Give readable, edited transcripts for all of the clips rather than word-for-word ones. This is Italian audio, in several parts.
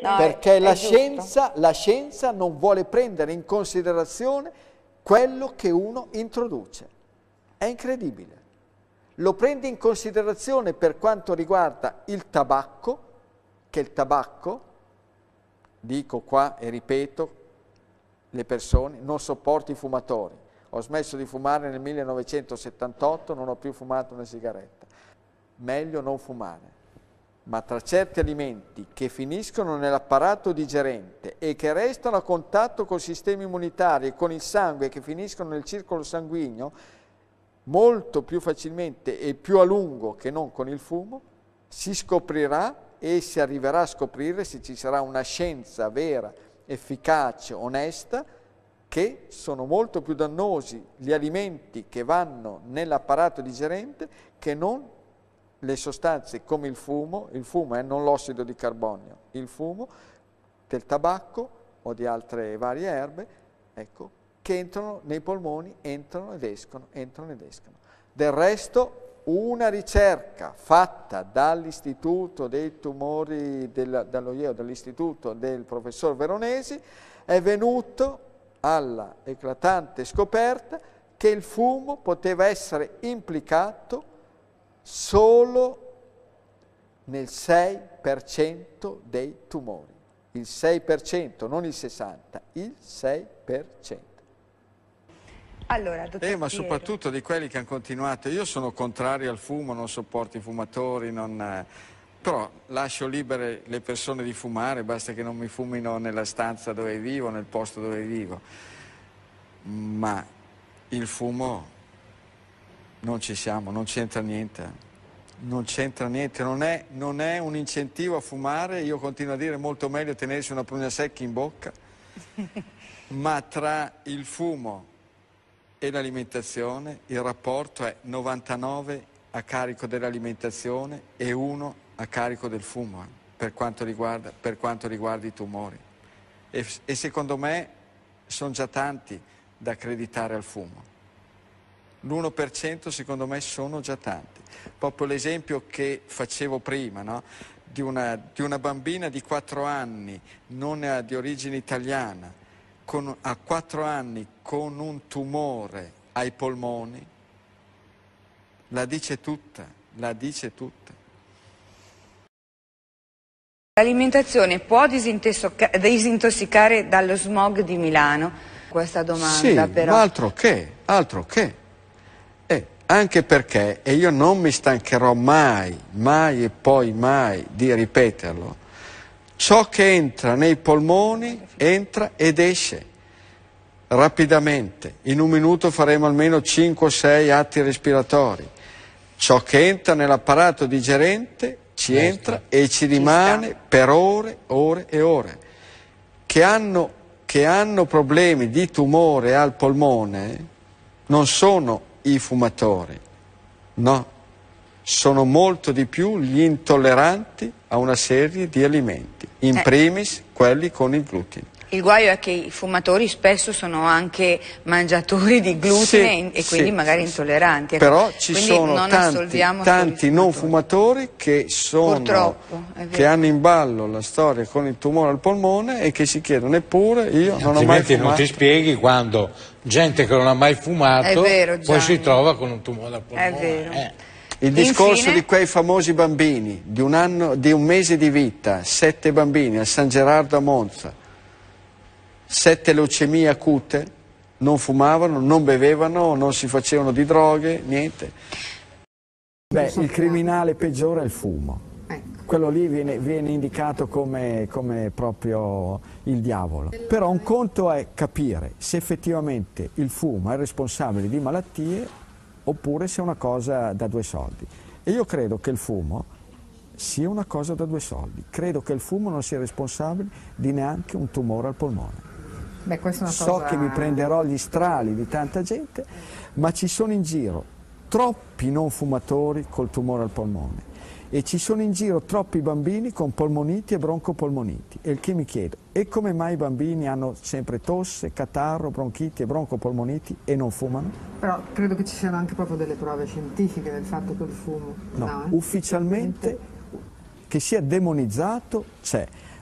No, perché la giusto. scienza non vuole prendere in considerazione quello che uno introduce. È incredibile. Lo prende in considerazione per quanto riguarda il tabacco, che il tabacco, dico qua e ripeto, le persone, non sopporto i fumatori. Ho smesso di fumare nel 1978, non ho più fumato una sigaretta. Meglio non fumare. Ma tra certi alimenti che finiscono nell'apparato digerente e che restano a contatto col sistema immunitario e con il sangue, che finiscono nel circolo sanguigno, molto più facilmente e più a lungo che non con il fumo, si scoprirà e si arriverà a scoprire, se ci sarà una scienza vera, efficace, onesta, che sono molto più dannosi gli alimenti che vanno nell'apparato digerente che non le sostanze come il fumo è non l'ossido di carbonio, il fumo del tabacco o di altre varie erbe, ecco, che entrano nei polmoni, entrano ed escono, entrano ed escono. Del resto, una ricerca fatta dall'Istituto dei Tumori dall'OIEO, dall'Istituto del professor Veronesi, è venuto alla eclatante scoperta che il fumo poteva essere implicato solo nel 6% dei tumori. Il 6%, non il 60%, il 6%. Allora, dottor Ma Piero. soprattutto di quelli che hanno continuato. Io sono contrario al fumo, non sopporto i fumatori, però lascio libere le persone di fumare, basta che non mi fumino nella stanza dove vivo, nel posto dove vivo. Ma il fumo non ci siamo, non c'entra niente. Non c'entra niente, non è un incentivo a fumare. Io continuo a dire molto meglio tenersi una prugna secca in bocca, ma tra il fumo e l'alimentazione il rapporto è 99 a carico dell'alimentazione e 1 a carico del fumo, per quanto riguarda i tumori. E secondo me sono già tanti da accreditare al fumo. L'1% secondo me sono già tanti. Proprio l'esempio che facevo prima, no? di una bambina di 4 anni, non di origine italiana, a 4 anni con un tumore ai polmoni, la dice tutta, la dice tutta. L'alimentazione può disintossicare dallo smog di Milano? Questa domanda, sì, però. Ma altro che. Anche perché, e io non mi stancherò mai e poi mai di ripeterlo, ciò che entra nei polmoni entra ed esce rapidamente. In un minuto faremo almeno 5 o 6 atti respiratori. Ciò che entra nell'apparato digerente ci entra e ci rimane per ore e ore. Che hanno problemi di tumore al polmone non sono i fumatori, no, sono molto di più gli intolleranti a una serie di alimenti, in primis quelli con il glutine. Il guaio è che i fumatori spesso sono anche mangiatori di glutine e quindi magari intolleranti. Ecco. Però ci quindi sono tanti non fumatori che hanno in ballo la storia con il tumore al polmone e che si chiedono: eppure io non ho mai fumato. Altrimenti non ti spieghi quando gente che non ha mai fumato poi si trova con un tumore al polmone. È vero. Il discorso di quei famosi bambini di un mese di vita, 7 bambini a San Gerardo a Monza, 7 leucemie acute, non fumavano, non bevevano, non si facevano di droghe, niente. Beh, il criminale peggiore è il fumo. Quello lì viene indicato come proprio il diavolo. Però un conto è capire se effettivamente il fumo è responsabile di malattie oppure se è una cosa da 2 soldi. E io credo che il fumo sia una cosa da 2 soldi. Credo che il fumo non sia responsabile di neanche un tumore al polmone. Beh, questa è una So cosa... che mi prenderò gli strali di tanta gente, ma ci sono in giro troppi non fumatori col tumore al polmone e ci sono in giro troppi bambini con polmoniti e broncopolmoniti. E il che mi chiedo, e come mai i bambini hanno sempre tosse, catarro, bronchiti e broncopolmoniti e non fumano? Però credo che ci siano anche proprio delle prove scientifiche del fatto che il fumo... No, ufficialmente che sia demonizzato c'è.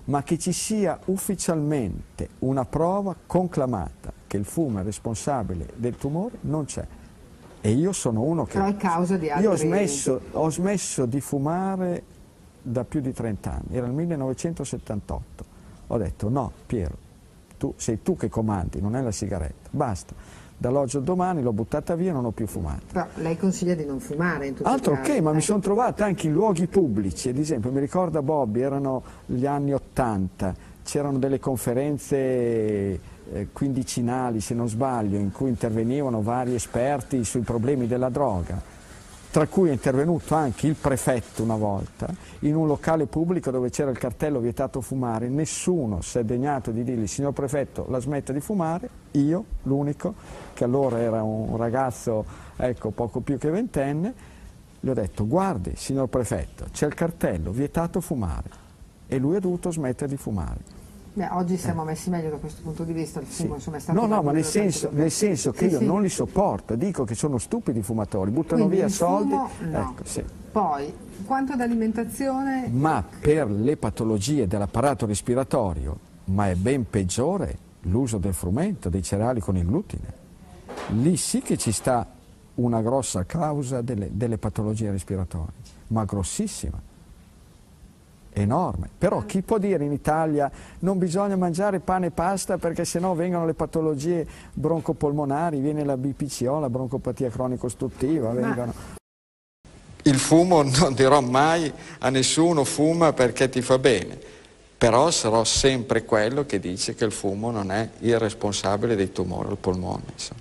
ma che ci sia ufficialmente una prova conclamata che il fumo è responsabile del tumore non c'è. E io sono uno che... Però è causa di altri... Io ho smesso di fumare da più di 30 anni, era il 1978. Ho detto no, Piero, sei tu che comandi, non è la sigaretta, basta. Dall'oggi al domani l'ho buttata via e non ho più fumato. Però lei consiglia di non fumare in tutti Altro i casi. che, ma mi sono trovato anche in luoghi pubblici, ad esempio mi ricorda Bobby, erano gli anni '80, c'erano delle conferenze quindicinali, se non sbaglio, in cui intervenivano vari esperti sui problemi della droga, tra cui è intervenuto anche il prefetto una volta, in un locale pubblico dove c'era il cartello vietato fumare, nessuno si è degnato di dirgli signor prefetto la smetta di fumare, io, l'unico, che allora era un ragazzo ecco, poco più che ventenne, gli ho detto guardi signor prefetto c'è il cartello vietato fumare e lui ha dovuto smettere di fumare. Beh, oggi siamo messi meglio da questo punto di vista, il fumo insomma è stato... No, ma nel senso che io non li sopporto, dico che sono stupidi i fumatori, buttano Quindi via il soldi. Fumo, no. Ecco, Poi, quanto ad alimentazione... Ma per le patologie dell'apparato respiratorio, ma è ben peggiore l'uso del frumento, dei cereali con il glutine. Lì sì che ci sta una grossa causa delle patologie respiratorie, ma grossissima. Enorme, però chi può dire in Italia non bisogna mangiare pane e pasta perché sennò vengono le patologie broncopolmonari, viene la BPCO, la broncopatia cronico-ostruttiva, vengono... Il fumo non dirò mai a nessuno fuma perché ti fa bene, però sarò sempre quello che dice che il fumo non è il responsabile dei tumori al polmone.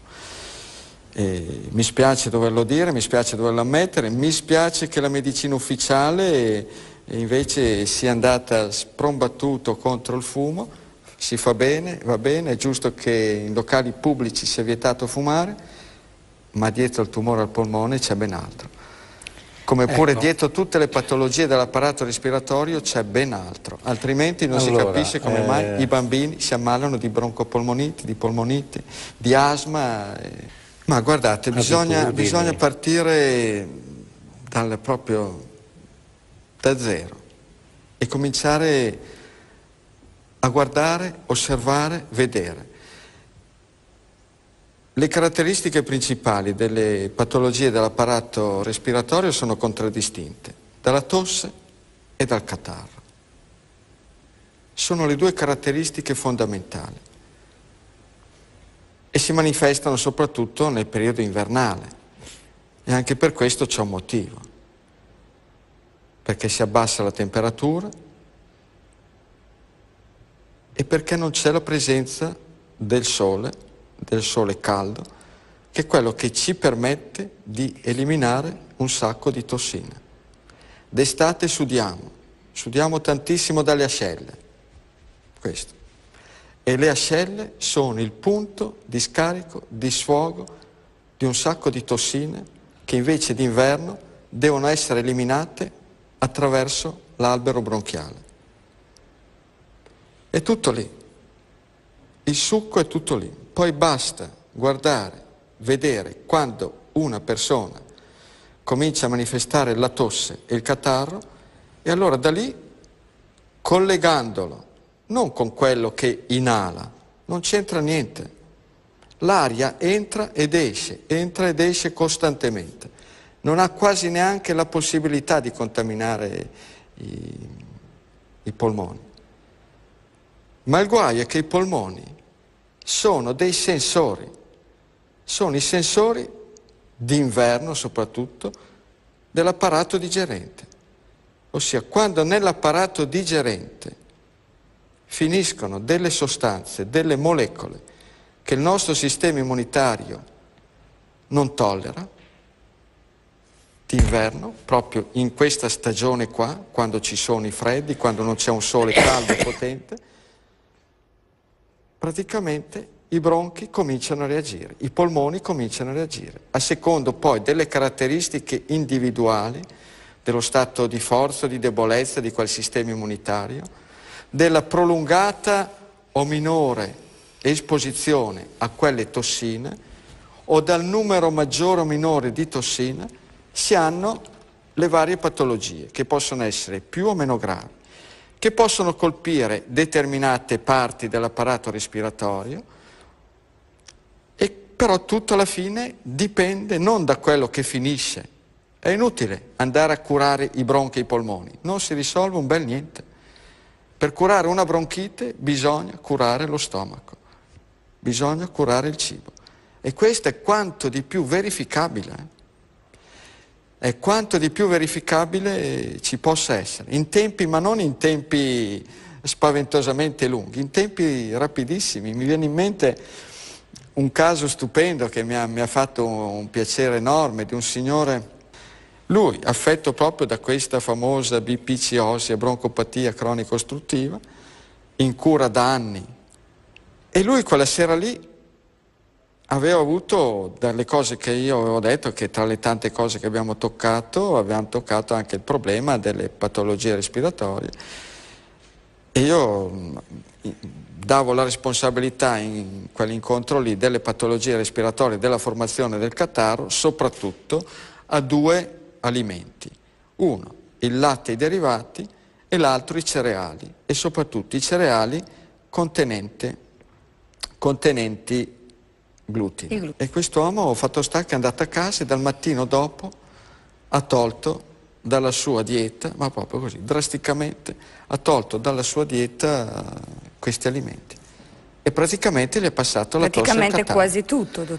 E mi spiace doverlo dire, mi spiace doverlo ammettere, mi spiace che la medicina ufficiale invece sia andata sprombattuto contro il fumo. Si fa bene, va bene, è giusto che in locali pubblici sia vietato fumare, ma dietro al tumore al polmone c'è ben altro. Come pure dietro tutte le patologie dell'apparato respiratorio c'è ben altro, altrimenti non si capisce come mai i bambini si ammalano di broncopolmoniti, di polmoniti, di asma. Ma guardate, bisogna partire proprio da zero e cominciare a guardare, osservare, vedere. Le caratteristiche principali delle patologie dell'apparato respiratorio sono contraddistinte dalla tosse e dal catarro. Sono le due caratteristiche fondamentali e si manifestano soprattutto nel periodo invernale e anche per questo c'è un motivo. Perché si abbassa la temperatura e perché non c'è la presenza del sole caldo, che è quello che ci permette di eliminare un sacco di tossine. D'estate sudiamo tantissimo dalle ascelle, questo. E le ascelle sono il punto di scarico, di sfogo di un sacco di tossine che invece d'inverno devono essere eliminate attraverso l'albero bronchiale. È tutto lì, il succo è tutto lì. Poi basta guardare, vedere quando una persona comincia a manifestare la tosse e il catarro e allora da lì, collegandolo non con quello che inala, non c'entra niente. L'aria entra ed esce costantemente. Non ha quasi neanche la possibilità di contaminare i polmoni. Ma il guaio è che i polmoni sono dei sensori, sono i sensori d'inverno soprattutto dell'apparato digerente. Ossia, quando nell'apparato digerente finiscono delle sostanze, delle molecole che il nostro sistema immunitario non tollera, d'inverno, proprio in questa stagione qua, quando ci sono i freddi, quando non c'è un sole caldo e potente, praticamente i bronchi cominciano a reagire, i polmoni cominciano a reagire, a secondo poi delle caratteristiche individuali, dello stato di forza o di debolezza di quel sistema immunitario, della prolungata o minore esposizione a quelle tossine o dal numero maggiore o minore di tossine, si hanno le varie patologie che possono essere più o meno gravi, che possono colpire determinate parti dell'apparato respiratorio, e però tutto alla fine dipende non da quello che finisce. È inutile andare a curare i bronchi e i polmoni, non si risolve un bel niente. Per curare una bronchite bisogna curare lo stomaco, bisogna curare il cibo. E questo è quanto di più verificabile, è quanto di più verificabile ci possa essere, in tempi, ma non in tempi spaventosamente lunghi, in tempi rapidissimi. Mi viene in mente un caso stupendo che mi ha fatto un piacere enorme, di un signore, lui affetto proprio da questa famosa BPCosi, broncopatia cronico ostruttiva, in cura da anni, e lui quella sera lì aveva avuto dalle cose che io avevo detto, che tra le tante cose che abbiamo toccato anche il problema delle patologie respiratorie, e io davo la responsabilità in quell'incontro lì delle patologie respiratorie, della formazione del catarro, soprattutto a 2 alimenti: uno il latte e i derivati, e l'altro i cereali, e soprattutto i cereali contenenti glutine. E quest'uomo, fatto sta che è andato a casa e dal mattino dopo ha tolto dalla sua dieta, ma proprio così, drasticamente, ha tolto dalla sua dieta questi alimenti. E praticamente gli è passato la tosse al catarro. Praticamente quasi tutto, dottore.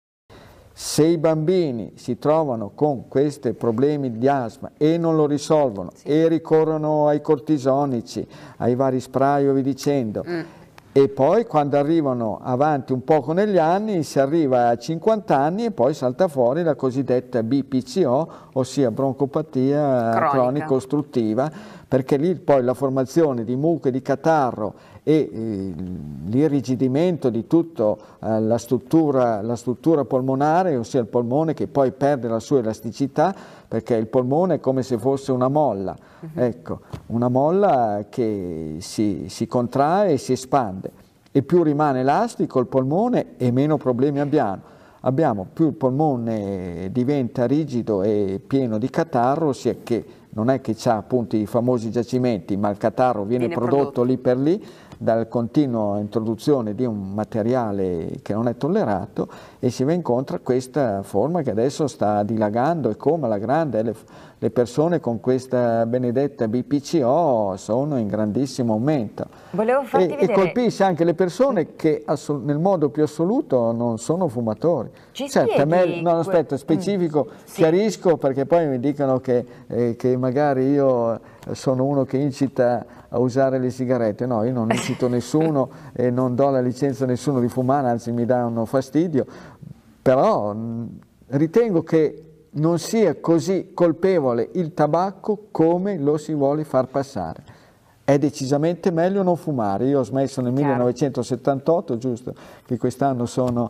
Se i bambini si trovano con questi problemi di asma e non lo risolvono, e ricorrono ai cortisonici, ai vari spray o vi dicendo, e poi quando arrivano avanti un poco negli anni, si arriva a 50 anni e poi salta fuori la cosiddetta BPCO, ossia broncopatia cronica ostruttiva, perché lì poi la formazione di muco e di catarro e l'irrigidimento di tutta la struttura polmonare, ossia il polmone che poi perde la sua elasticità, perché il polmone è come se fosse una molla, ecco, una molla che si contrae e si espande, e più rimane elastico il polmone e meno problemi abbiamo. Più il polmone diventa rigido e pieno di catarro, ossia che non è che c'ha appunto i famosi giacimenti, ma il catarro viene prodotto lì per lì dalla continua introduzione di un materiale che non è tollerato, e si va incontro a questa forma che adesso sta dilagando, e come alla grande le persone con questa benedetta BPCO sono in grandissimo aumento. Volevo farti vedere... E colpisce anche le persone che nel modo più assoluto non sono fumatori. Certo, specifico, chiarisco, perché poi mi dicono che magari io sono uno che incita a usare le sigarette. No, io non incito nessuno e non do la licenza a nessuno di fumare, anzi mi danno fastidio, però ritengo che non sia così colpevole il tabacco come lo si vuole far passare. È decisamente meglio non fumare. Io ho smesso nel 1978, giusto che quest'anno sono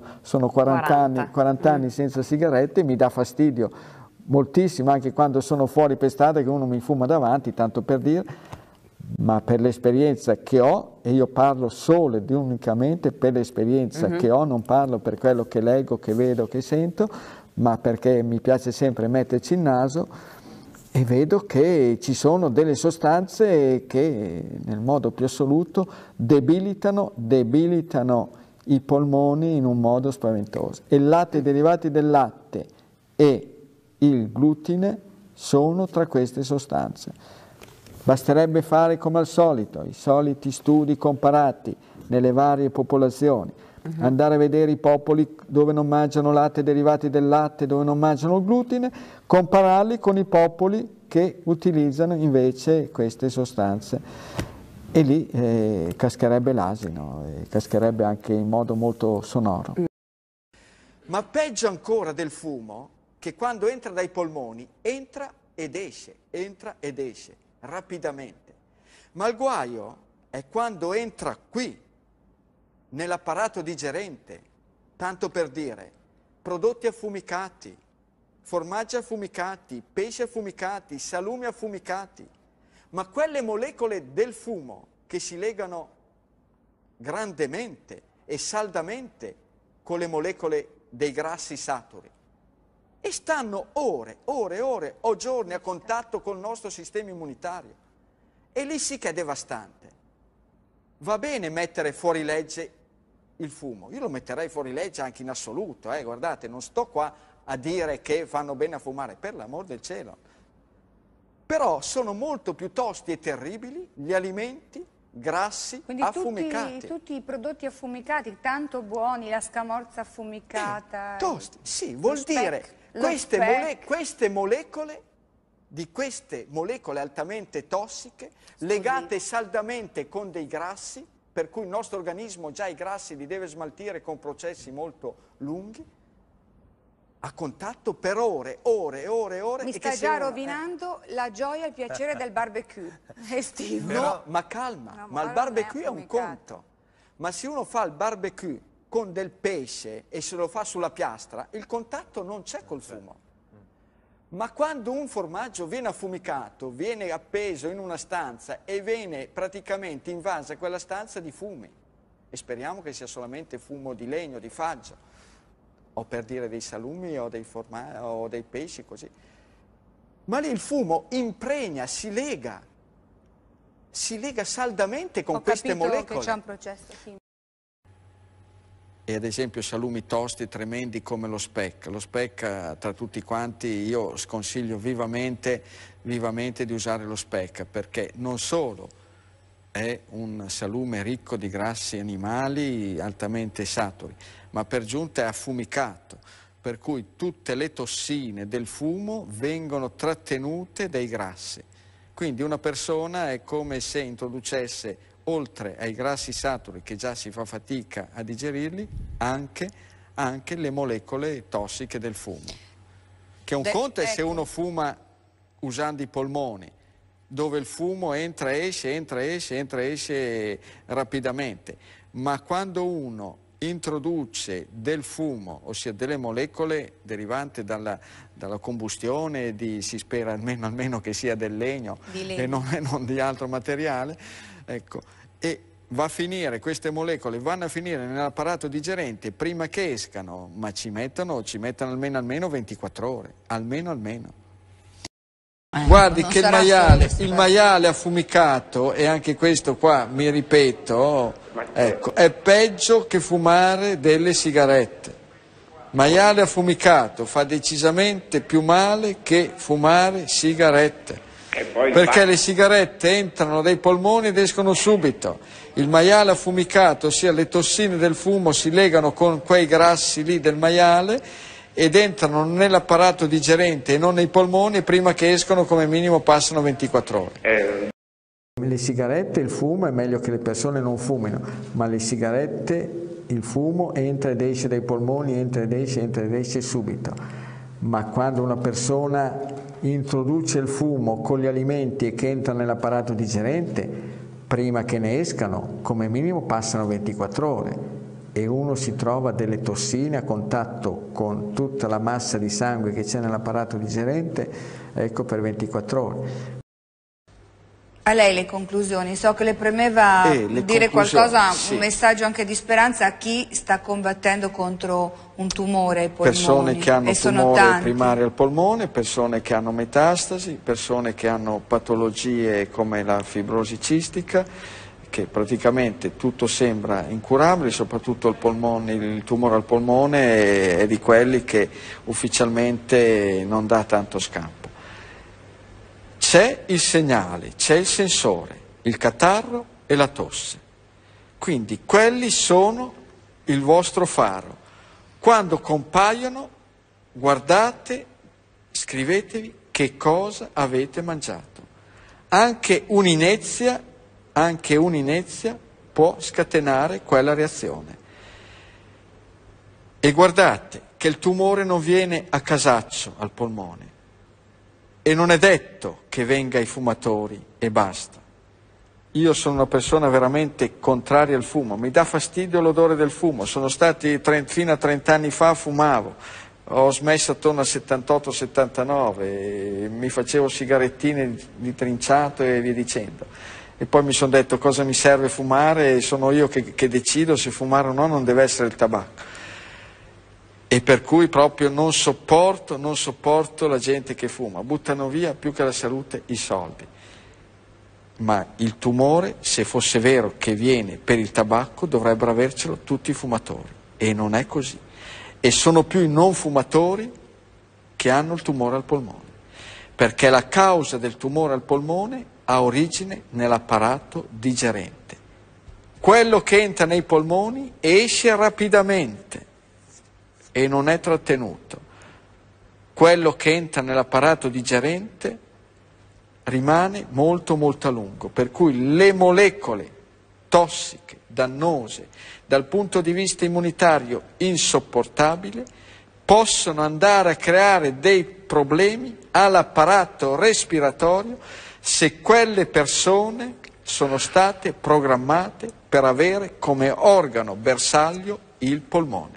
40 anni senza sigarette, mi dà fastidio moltissimo anche quando sono fuori per strada che uno mi fuma davanti, tanto per dire, ma per l'esperienza che ho, e io parlo solo ed unicamente per l'esperienza che ho, non parlo per quello che leggo, che vedo, che sento, ma perché mi piace sempre metterci il naso, e vedo che ci sono delle sostanze che nel modo più assoluto debilitano i polmoni in un modo spaventoso. E il latte, i derivati del latte e il glutine sono tra queste sostanze. Basterebbe fare come al solito, i soliti studi comparati nelle varie popolazioni, andare a vedere i popoli dove non mangiano latte e derivati del latte, dove non mangiano il glutine, compararli con i popoli che utilizzano invece queste sostanze. E lì cascherebbe l'asino, cascherebbe anche in modo molto sonoro. Ma peggio ancora del fumo, che quando entra dai polmoni entra ed esce rapidamente. Ma il guaio è quando entra qui, nell'apparato digerente, tanto per dire, prodotti affumicati, formaggi affumicati, pesci affumicati, salumi affumicati, ma quelle molecole del fumo che si legano grandemente e saldamente con le molecole dei grassi saturi e stanno ore o giorni a contatto col nostro sistema immunitario E lì sì che è devastante. Va bene mettere fuori legge il fumo, io lo metterei fuori legge anche in assoluto, guardate, non sto qua a dire che fanno bene a fumare, per l'amor del cielo. Però sono molto più tosti e terribili gli alimenti grassi affumicati. Tutti i prodotti affumicati, tanto buoni, la scamorza affumicata. Tosti, sì, vuol dire queste molecole, di queste molecole altamente tossiche, legate saldamente con dei grassi, per cui il nostro organismo già i grassi li deve smaltire con processi molto lunghi, a contatto per ore. Mi sta già rovinando la gioia e il piacere del barbecue estivo. No, ma calma, ma il barbecue è un conto. Ma se uno fa il barbecue con del pesce e se lo fa sulla piastra, il contatto non c'è col fumo. Ma quando un formaggio viene affumicato, viene appeso in una stanza e viene praticamente invasa quella stanza di fumi, e speriamo che sia solamente fumo di legno, di faggio, o per dire dei salumi o dei pesci, così. Ma lì il fumo impregna, si lega saldamente con queste molecole. Ho capito che c'è un processo chimico. E ad esempio salumi tosti tremendi come lo speck. Lo speck, tra tutti quanti, io sconsiglio vivamente di usare lo speck, perché non solo è un salume ricco di grassi animali altamente saturi, ma per giunta è affumicato, per cui tutte le tossine del fumo vengono trattenute dai grassi. Quindi una persona è come se introducesse, oltre ai grassi saturi che già si fa fatica a digerirli, anche le molecole tossiche del fumo. Che un conto è se uno fuma usando i polmoni, dove il fumo entra e esce rapidamente, ma quando uno introduce del fumo, ossia delle molecole derivanti dalla combustione si spera almeno che sia del legno e non di altro materiale, ecco, e va a finire, queste molecole vanno a finire nell'apparato digerente prima che escano, ma ci mettono almeno 24 ore, almeno. Guardi che il maiale affumicato, e anche questo qua mi ripeto, ecco, è peggio che fumare delle sigarette. Maiale affumicato fa decisamente più male che fumare sigarette, perché le sigarette entrano dai polmoni ed escono subito. Il maiale affumicato, ossia le tossine del fumo, si legano con quei grassi lì del maiale ed entrano nell'apparato digerente e non nei polmoni, e prima che escono come minimo passano 24 ore. Le sigarette, il fumo, è meglio che le persone non fumino, ma le sigarette, il fumo entra ed esce dai polmoni, entra ed esce subito. Ma quando una persona introduce il fumo con gli alimenti e che entra nell'apparato digerente, prima che ne escano, come minimo passano 24 ore. E uno si trova delle tossine a contatto con tutta la massa di sangue che c'è nell'apparato digerente, ecco, per 24 ore. A lei le conclusioni, so che le premeva dire qualcosa, sì. Un messaggio anche di speranza a chi sta combattendo contro un tumore ai polmoni. Persone che hanno tumore primario al polmone, persone che hanno metastasi, persone che hanno patologie come la fibrosi cistica, che praticamente tutto sembra incurabile, soprattutto il tumore al polmone è di quelli che ufficialmente non dà tanto scampo. C'è il segnale, c'è il sensore, il catarro e la tosse. Quindi quelli sono il vostro faro. Quando compaiono, guardate, scrivetevi che cosa avete mangiato. Anche un'inezia può scatenare quella reazione. E guardate che il tumore non viene a casaccio al polmone, e non è detto che venga ai fumatori e basta. Io sono una persona veramente contraria al fumo, mi dà fastidio l'odore del fumo, fino a 30 anni fa fumavo, ho smesso attorno al 78-79, mi facevo sigarettine di trinciato e via dicendo. E poi mi sono detto cosa mi serve fumare, sono io che decido se fumare o no, non deve essere il tabacco. E per cui proprio non sopporto la gente che fuma, buttano via più che la salute i soldi. ma il tumore, se fosse vero che viene per il tabacco, dovrebbero avercelo tutti i fumatori, e non è così. E sono più i non fumatori che hanno il tumore al polmone, perché la causa del tumore al polmone ha origine nell'apparato digerente. Quello che entra nei polmoni esce rapidamente e non è trattenuto. Quello che entra nell'apparato digerente rimane molto molto a lungo, per cui le molecole tossiche, dannose, dal punto di vista immunitario insopportabile, possono andare a creare dei problemi all'apparato respiratorio se quelle persone sono state programmate per avere come organo bersaglio il polmone.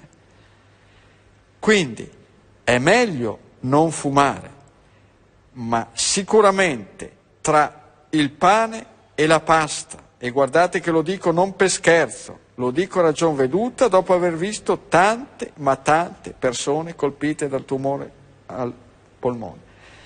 Quindi è meglio non fumare, ma sicuramente tra il pane e la pasta, e guardate che lo dico non per scherzo, lo dico a ragion veduta dopo aver visto tante, ma tante persone colpite dal tumore al polmone.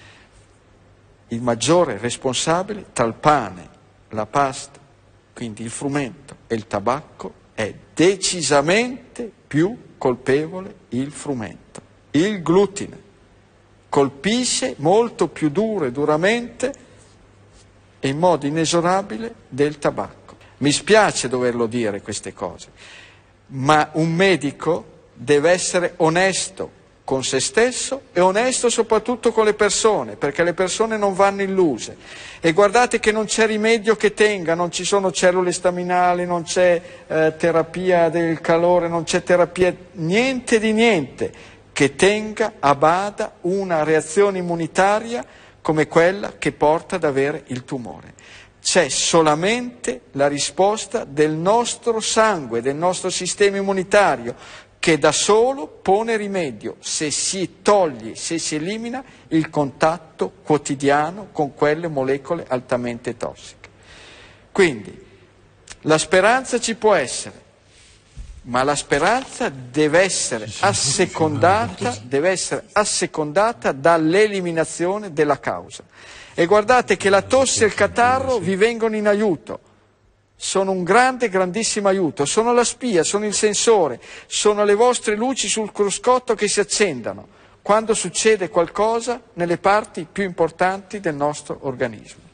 Il maggiore responsabile tra il pane, la pasta, quindi il frumento e il tabacco, è decisamente più colpevole il frumento. Il glutine colpisce molto più duro e duramente e in modo inesorabile del tabacco. Mi spiace doverlo dire queste cose, ma un medico deve essere onesto con se stesso e onesto soprattutto con le persone, perché le persone non vanno illuse. E guardate che non c'è rimedio che tenga, non ci sono cellule staminali, non c'è terapia del calore, non c'è terapia, niente di niente che tenga a bada una reazione immunitaria come quella che porta ad avere il tumore. C'è solamente la risposta del nostro sangue, del nostro sistema immunitario, che da solo pone rimedio se si toglie, se si elimina il contatto quotidiano con quelle molecole altamente tossiche. Quindi la speranza ci può essere, ma la speranza deve essere assecondata dall'eliminazione della causa. E guardate che la tosse e il catarro vi vengono in aiuto, sono un grandissimo aiuto, sono la spia, sono il sensore, sono le vostre luci sul cruscotto che si accendono quando succede qualcosa nelle parti più importanti del nostro organismo.